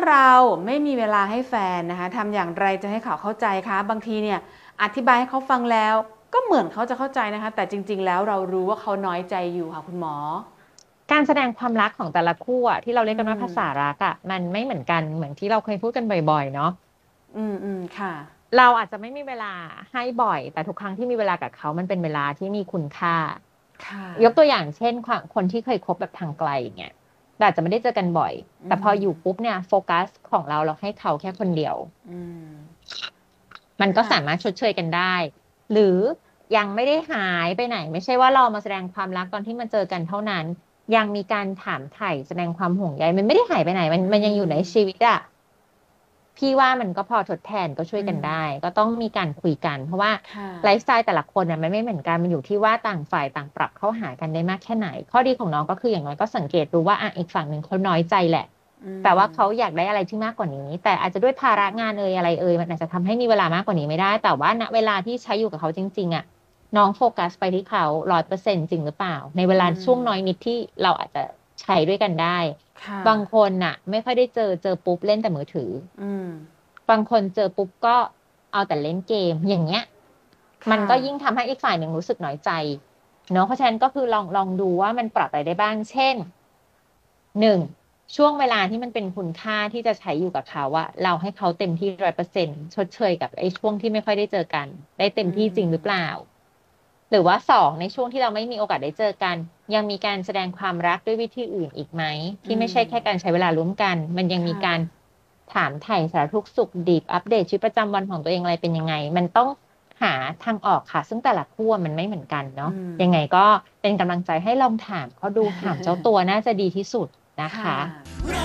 เราไม่มีเวลาให้แฟนนะคะทำอย่างไรจะให้เขาเข้าใจคะบางทีเนี่ยอธิบายให้เขาฟังแล้วก็เหมือนเขาจะเข้าใจนะคะแต่จริงๆแล้วเรารู้ว่าเขาน้อยใจอยู่ค่ะคุณหมอการแสดงความรักของแต่ละคู่อะที่เราเรีอืยกกันว่ามภาษารักอะมันไม่เหมือนกันเหมือนที่เราเคยพูดกันบ่อยๆเนาะค่ะเราอาจจะไม่มีเวลาให้บ่อยแต่ทุกครั้งที่มีเวลากับเขามันเป็นเวลาที่มีคุณค่าค่ะยกตัวอย่างเช่นคนที่เคยคบแบบทางไกลอย่างเงี้ยแต่อาจจะไม่ได้เจอกันบ่อยอืแต่พอมอยู่ปุ๊บเนี่ยโฟกัสของเราให้เขาแค่คนเดียวอืมมันก็ค่ะสามารถชดเชยกันได้ หรือยังไม่ได้หายไปไหนไม่ใช่ว่าเรามาแสดงความรักตอนที่มาเจอกันเท่านั้นยังมีการถามไถ่แสดงความห่วงใยมันไม่ได้หายไปไหนมันอืมันยังอยู่ในชีมวิตอะพี่ว่ามันก็พอทดแทนก็ช่วยอืมกันได้ก็ต้องมีการคุยกันเพราะว่าค่ะไลฟ์สไตล์แต่ละคนเนี่ยมันไม่เหมือนกันมันอยู่ที่ว่าต่างฝ่ายต่างปรับเข้าหากันได้มากแค่ไหนข้อดีของน้องก็คืออย่างน้อยก็สังเกตดูว่าอ่ะอีกฝั่งหนึ่งเขาน้อยใจแหละอืแต่ว่าเขามอยากได้อะไรที่มากกว่านี้แต่อาจจะด้วยภาระงานอะไรมันอาจจะทำให้มีเวลามากกว่านี้ไม่ได้แต่ว่าณเวลาที่ใช้อยู่กับเขาจริงๆอ่ะน้องโฟกัสไปที่เขา100%จริงหรือเปล่าในเวอืลาช่วงมน้อยนิดที่เราอาจจะใช้ด้วยกันได้ค่ะบางคนน่ะไม่ค่อยได้เจอปุ๊บเล่นแต่มือถืออืมบางคนเจอปุ๊บก็เอาแต่เล่นเกมอย่างเงี้ยมันค่ะก็ยิ่งทำให้อีกฝ่ายหนึ่งรู้สึกน้อยใจเนาะเพราะฉะนั้นก็คือลองดูว่ามันปรับอะไรได้บ้างเช่น1ช่วงเวลาที่มันเป็นคุณค่าที่จะใช้อยู่กับเขาว่าเราให้เขาเต็มที่100%ชดเชยกับไอ้ช่วงที่ไม่ค่อยได้เจอกันได้เต็มอืที่จริงหรือเปล่ามหรือว่า2ในช่วงที่เราไม่มีโอกาสได้เจอกันยังมีการแสดงความรักด้วยวิธีอื่นอีกไหมที่อืไม่มใช่แค่การใช้เวลาร่วมกันมันยังมีค่ะการ ถามไถ่สารทุกข์สุขดิบอัปเดตชีวิตประจำวันของตัวเองอะไรเป็นยังไงมันต้องหาทางออกค่ะซึ่งแต่ละคู่มันไม่เหมือนกันเนาะอืมยังไงก็เป็นกำลังใจให้ลองถามเขาดูถามเจ้าตัวน่าจะดีที่สุดนะค่ะคะ